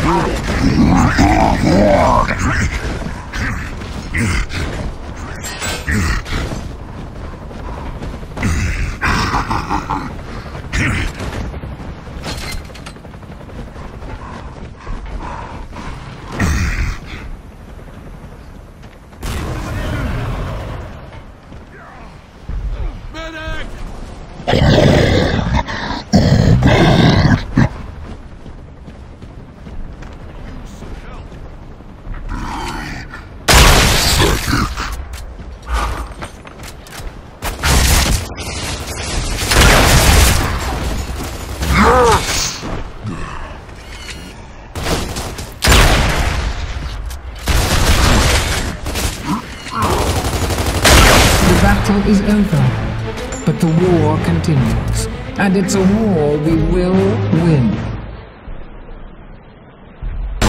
The battle is over, but the war continues, and it's a war we will